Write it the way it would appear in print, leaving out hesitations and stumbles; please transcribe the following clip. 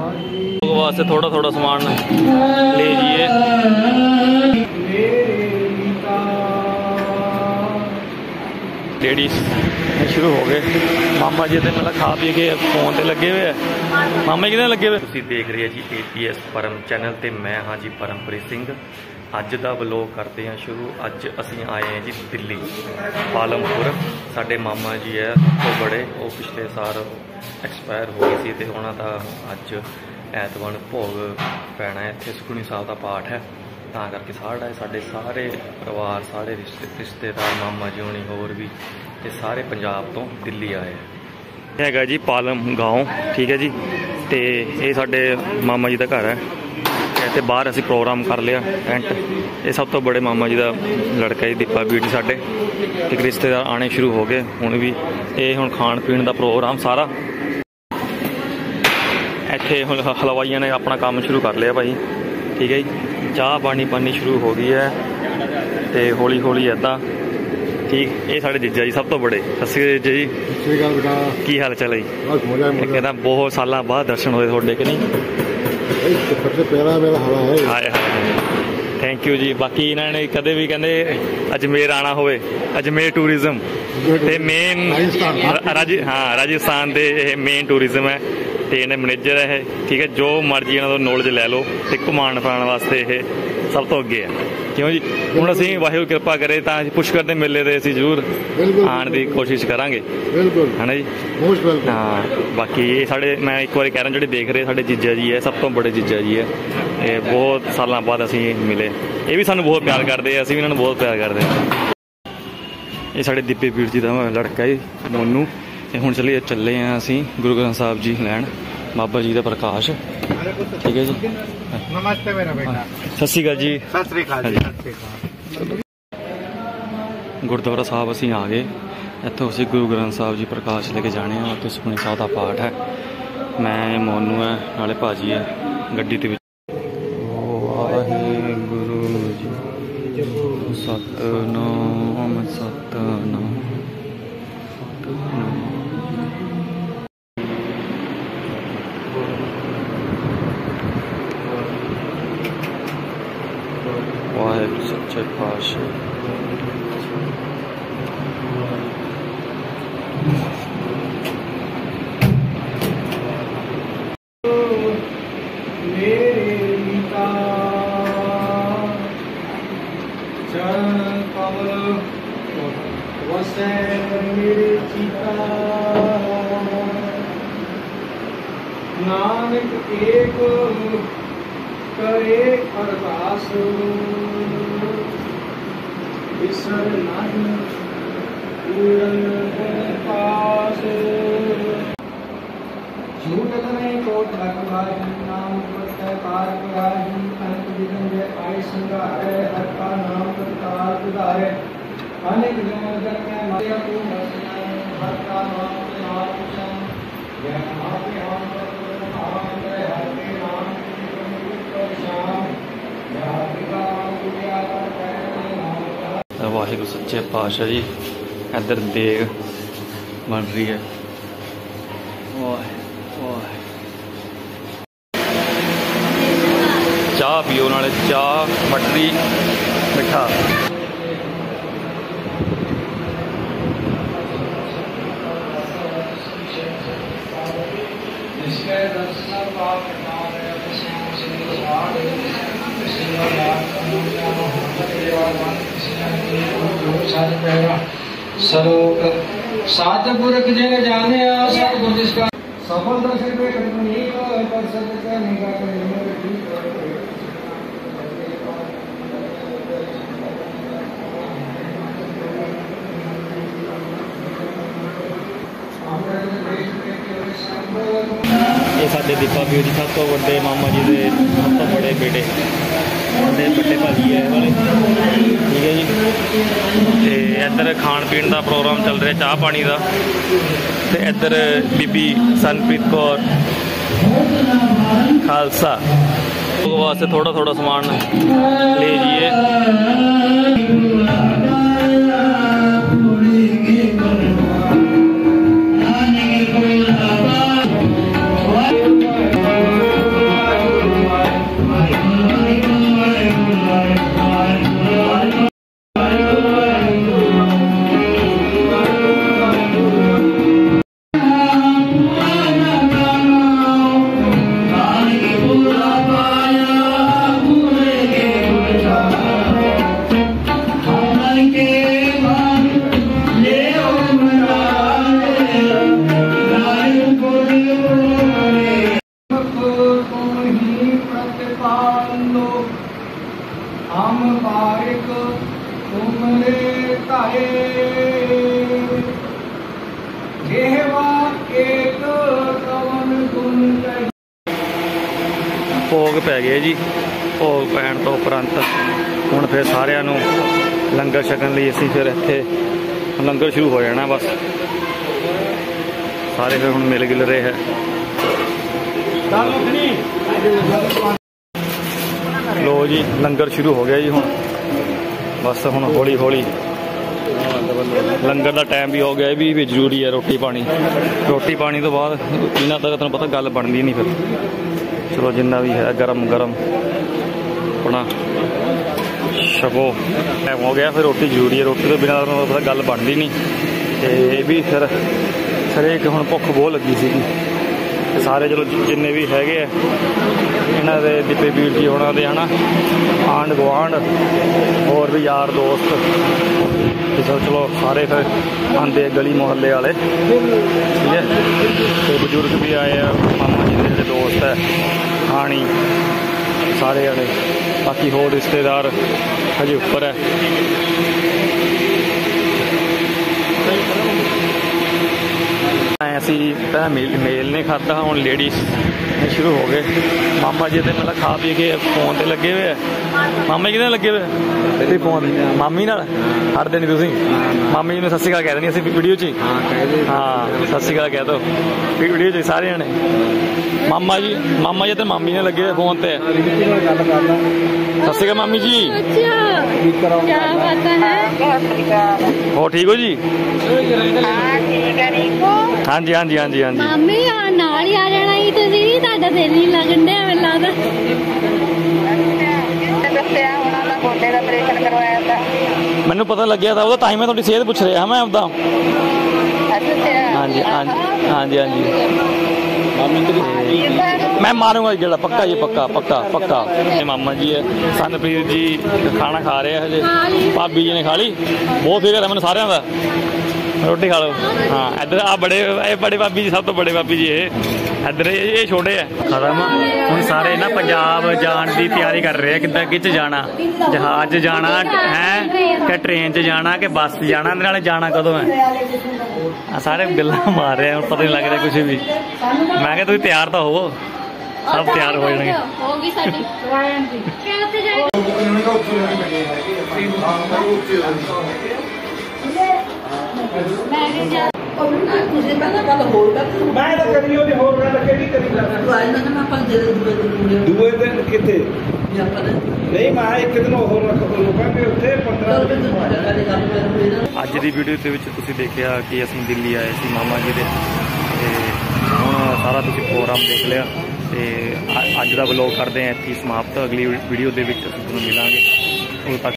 लोगों वास्ते थोड़ा थोड़ा सामान लीजिए। लेडीज शुरू हो गए। मामा जी तो मतलब खा पी के फोन से लगे हुए है। मामा जी लगे हुए। तुसीं देख रहे जी APS परम चैनल ते मैं हाँ जी परमप्रीत सिंह। अज का व्लॉग करते हैं शुरू। अज असीं आए हैं जी दिल्ली पालमपुर। साडे मामा जी है तो बड़े, वो पिछले साल एक्सपायर हो गए सी ते उन्हां दा अज ऐतवार भोग पैना है। इत्थे सुखमनी साहब का पाठ है, तां करके साढ़े सारे परिवार, सारे रिश्तेदार, मामा जी होनी होर भी ते सारे पंजाब तो दिल्ली आए हैगा जी पालम गाँव। ठीक है जी, तो ये साडे मामा जी का घर है। तो बाहर असी प्रोग्राम कर लिया टेंट। ये सब तो बड़े मामा जी का लड़का जी दीपा बीर जी साडे। एक रिश्तेदार आने शुरू हो गए हुण भी। ये हुण खाण पीण का प्रोग्राम सारा इत्थे हलवाइया ने अपना काम शुरू कर लिया भाई। ठीक है जी, चाह पानी शुरू हो गई है तो हौली हौली ऐदा। ठीक, ये साढ़े जीजा जी सब तो बड़े। सत श्री अकाल जी, की हाल चाल है जी? कहता बहुत साल बाद दर्शन होए थोड़े कि नहीं? हाय हाय, थैंक यू जी। बाकी इन्होंने कदे भी कहते अजमेर आना होए, अजमेर टूरिज्म ते मेन राजस्थान के मेन टूरिज्म है। तो इन्हें मैनेजर है। ठीक है, जो मर्जी इन्हों नॉलेज लै लो तो घुमाण फिराने वास्ते ये सब तो अगे है। क्यों जी, हुण असीं वाहिगुरू कृपा करे तो पुष्कर के मेले ते असीं जरूर आने की कोशिश करांगे, है ना जी? हाँ, बाकी ये साढ़े मैं एक बार कह रहा जो देख रहे साढ़े जीजा जी है, सब तो बड़े जीजा जी है। ये बहुत साल बाद असीं मिले। ये भी सानू बहुत प्यार करते हैं, असीं भी इन्होंने बहुत प्यार करते हैं। ये साढ़े दीपे बीर जी का लड़का है मोनू। हुण चले हैं असीं गुरु ग्रंथ साहब जी लैन बाबा जी का प्रकाश। ठीक है जी, नमस्ते मेरा बेटा। सत श्री अकाल जी। सत श्री अकाल जी। गुरुद्वारा साहब असीं आ गए। इत्थों असीं गुरु ग्रंथ साहब जी प्रकाश लेके जाने। उत्थे सुखमनी साहब का पाठ है। मैं मोनू है, नाले भाजी है गड्डी ते। वाहिगुरू जी सतनाम सतनाम। वाहिगुरू सच्चे पातशाह। चरण कमल वसै मेरे चिता, नानक एक करे अरदास, बिसर नहीं पूरन पास। झूठ नहीं कोट रखवाही, नाम प्रत्यय कार पुराही, अंत विघ्न जय आय संगारे, हर का नाम प्रकार उदारे। अनेक जन्म में माया को बसना, हर का नाम नाम जय आपके हम नाम जय हर के नाम शाम जय आपका पूजा कर। वाहिगुरू सच्चे पातशाह जी, इधर देग बन रही है। चाह पियो, नाले चाह मटरी मिठा। सलोक सतपुरख जय जाने सतगुर जिसका सफल दर्शन पे कटनी पर सत्य करने का ये साडे दीपा बीर जी सब तो बड़े मामा जी के सब तो बड़े बेटे बड़े भाजी है वाले। ठीक है जी, तो इधर खाण पीण का प्रोग्राम चल रहा चाह पानी का। तो इधर बीबी सनप्रीत कौर खालसा वास्ते थोड़ा थोड़ा सामान लीजिए। ਜਿਹਵਾ ਏਕ ਕਵਨ ਗੁਣ ਕਹੀ। ਭੋਗ ਪੈ ਗਏ ਜੀ। ਭੋਗ ਪੈਣ ਤੋਂ ਉਪਰੰਤ ਹੁਣ ਫਿਰ ਸਾਰਿਆਂ ਨੂੰ ਲੰਗਰ ਛਕਣ ਲਈ ਅਸੀਂ ਫਿਰ ਇੱਥੇ ਲੰਗਰ ਸ਼ੁਰੂ ਹੋ ਜਾਣਾ। ਬਸ ਸਾਰੇ ਫਿਰ ਹੁਣ ਮਿਲ ਗਿਲ ਰਹੇ ਹੈ। ਲੋ ਜੀ ਲੰਗਰ ਸ਼ੁਰੂ ਹੋ ਗਿਆ ਜੀ। ਹੁਣ ਬਸ ਹੁਣ ਹੌਲੀ ਹੌਲੀ ਲੰਗਰ ਦਾ ਟਾਈਮ ਵੀ ਹੋ ਗਿਆ। ਇਹ ਵੀ ਜ਼ਰੂਰੀ ਹੈ ਰੋਟੀ ਪਾਣੀ। ਰੋਟੀ ਪਾਣੀ ਤੋਂ ਬਾਅਦ ਇਹਨਾਂ ਤੱਕ ਤੁਹਾਨੂੰ ਪਤਾ ਗੱਲ ਬਣਦੀ ਨਹੀਂ ਫਿਰ। ਚਲੋ ਜਿੰਨਾ ਵੀ ਹੈ ਗਰਮ ਗਰਮ ਆਪਣਾ ਛਕੋ। ਟਾਈਮ ਹੋ ਗਿਆ ਫਿਰ ਰੋਟੀ ਜ਼ਰੂਰੀ ਹੈ। ਰੋਟੀ ਤੋਂ ਬਿਨਾਂ ਤੁਹਾਨੂੰ ਪਤਾ ਗੱਲ ਬਣਦੀ ਨਹੀਂ। ਤੇ ਇਹ ਵੀ ਫਿਰ ਹਰੇਕ ਹੁਣ ਭੁੱਖ ਬਹੁਤ ਲੱਗੀ ਸੀਗੀ। ਤੇ ਸਾਰੇ ਚਲੋ ਜਿੰਨੇ ਵੀ ਹੈਗੇ ਆ ਇਹਨਾਂ ਦੇ ਦੀਪੇ ਵੀਰ ਜੀ ਹੋਣਾ ਦੇ ਹੈ ਨਾ ਆਂਢ ਗੁਆਂਢ ਹੋਰ ਵੀ ਯਾਰ ਦੋਸਤ ਚਲੋ ਸਾਰੇ ਫਿਰ ਆਉਂਦੇ ਗਲੀ ਮੁਹੱਲੇ ਵਾਲੇ ਠੀਕ ਹੈ। ਤੇ ਬਜ਼ੁਰਗ ਵੀ ਆਏ ਆ ਮਾਮਾ ਜੀ ਦੇ ਜਿਹੜੇ ਦੋਸਤ ਹੈ ਖਾਣੀ ਸਾਰੇ ਵਾਲੇ। ਬਾਕੀ ਹੋਰ ਰਿਸ਼ਤੇਦਾਰ ਹਜੇ ਉੱਪਰ ਹੈ। ਅਸੀਂ ਪਹਿਲਾਂ ਮੇਲ ਨੇ ਖਾਧਾ ਹੁਣ ਲੇਡੀਜ਼ ਸ਼ੁਰੂ ਹੋ ਗਏ। ਮਾਮਾ ਜੀ ਤੇ ਪਹਿਲਾਂ ਖਾ ਪੀ ਕੇ ਫੋਨ ਤੇ ਲੱਗੇ ਹੋਏ ਆ। ਮਾਮਾ ਜੀ ਕਿਹਦੇ ਨਾਲ ਲੱਗੇ ਹੋਏ ਤੁਸੀਂ ਫੋਨ ਮਾਮੀ ਨਾਲ ਹਟਦੇ ਨਹੀਂ ਤੁਸੀਂ। ਮਾਮੀ ਜੀ ਨੂੰ ਸਤਿ ਸ਼੍ਰੀ ਅਕਾਲ ਕਹਿ ਦੇਣੀ ਅਸੀਂ ਵੀਡੀਓ 'ਚ ਹੀ। ਹਾਂ ਸਤਿ ਸ਼੍ਰੀ ਅਕਾਲ ਕਹਿ ਦਿਓ ਵੀਡੀਓ 'ਚ ਸਾਰੇ ਜਾਣੇ। ਮਾਮਾ ਜੀ ਤੇ ਮਾਮੀ ਨਾਲ ਲੱਗੇ ਹੋਏ ਫੋਨ ਤੇ। ਸਤਿ ਸ਼੍ਰੀ ਅਕਾਲ ਮਾਮੀ ਜੀ। ਹੋ ਠੀਕ ਹੋ ਜੀ? ਹਾਂਜੀ ਹਾਂਜੀ ਹਾਂਜੀ ਹਾਂਜੀ। ਮਾਮੀ ਨਾਲ ਹੀ ਆ ਜਾਣਾ ਜੀ ਤੁਸੀਂ। ਤੁਹਾਡਾ ਦਿਲ ਨਹੀਂ ਲੱਗਣ ਡਿਆ ਮੈਨੂੰ ਲੱਗਦਾ। ਮੈਨੂੰ ਪਤਾ ਲੱਗਿਆ ਤਾਂ ਉਹਦਾ ਤਾਂ ਹੀ ਮੈਂ ਤੁਹਾਡੀ ਸਿਹਤ ਪੁੱਛ ਰਿਹਾ ਮੈਂ ਆਪਦਾ। ਹਾਂਜੀ ਹਾਂਜੀ ਹਾਂਜੀ ਹਾਂਜੀ। मैं मारूंगा ਜਿਹੜਾ पक्का जी पक्का पक्का पक्का। मामा जी है सनप्रीत जी खाना खा रहे हैं हजे। भाभी जी ने खा ली। बहुत फिक्र है मैंने सारे का। रोटी खा लो। हाँ इधर आ बड़े भाभी जी सब तो बड़े भाभी जी इधर ये छोटे है खत्म। हम सारे ना पंजाब जान की तैयारी कर रहे हैं। कितना किच जाना जहाज जाना है कि ट्रेन च जाना कि बस जाना जाना कदों है। सारे गल्लां मार रहे हैं पता नहीं लग रहा कुछ भी। मैं क्या तुम तैयार तो हो सब तैयार हो जाएंगे। दूए दिन कितने नहीं मैं एक दिन होर रुकांगे उत्थे 15 ਅੱਜ ਦੀ ਵੀਡੀਓ ਦੇ ਵਿੱਚ ਤੁਸੀਂ ਦੇਖਿਆ ਕਿ ਅਸੀਂ ਦਿੱਲੀ ਆਏ ਸੀ ਮਾਮਾ ਜੀ ਦੇ। ਤੇ ਹੁਣ ਸਾਰਾ ਤੁਸੀਂ ਪ੍ਰੋਗਰਾਮ ਦੇਖ ਲਿਆ ਤੇ ਅੱਜ ਦਾ ਵਲੌਗ ਕਰਦੇ ਹਾਂ ਇੱਥੇ ਸਮਾਪਤ। ਅਗਲੀ ਵੀਡੀਓ ਦੇ ਵਿੱਚ ਅਸੀਂ ਤੁਹਾਨੂੰ ਮਿਲਾਂਗੇ। ਉਦੋਂ ਤੱਕ